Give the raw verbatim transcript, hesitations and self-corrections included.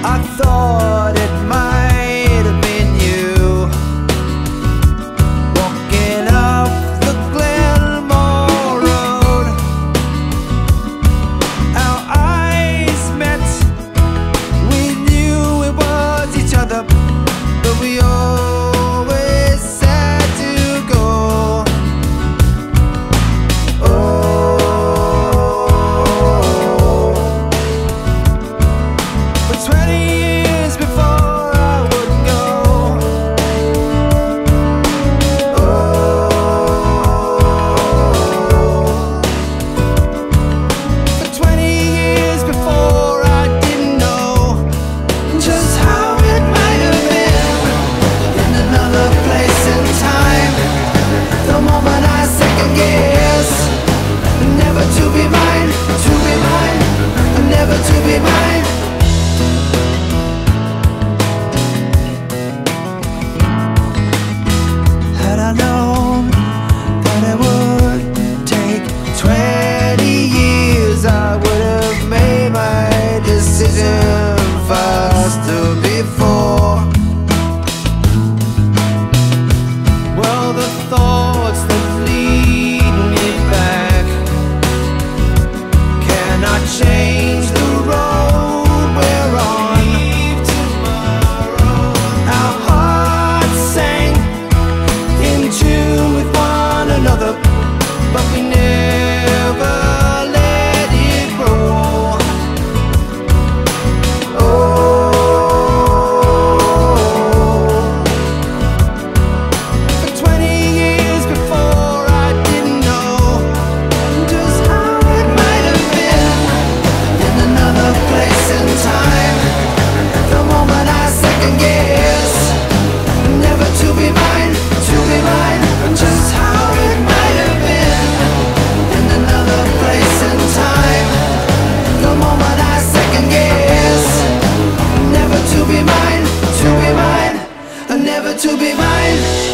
I thought it might have been you walking up the Glenmore Road. Our eyes met, we knew it was each other, but we always had to go. Oh, for twenty years before I would go. Oh, for twenty years before I didn't know just how it might have been in another place and time. The moment I second guess, never to be mine, to be mine, never to be mine. Had I known that it would take twenty years, I would have made my decision faster before. Well, the thoughts that lead me back cannot change the road we're on. Our hearts sang in tune with one another, but we never let it grow. Oh, for twenty years before I didn't know just how it might have been in another place and time. The moment I second guess, never to be mine, to be mine, just how it might have been in another place and time. The moment I second guess, never to be mine, to be mine, never to be mine.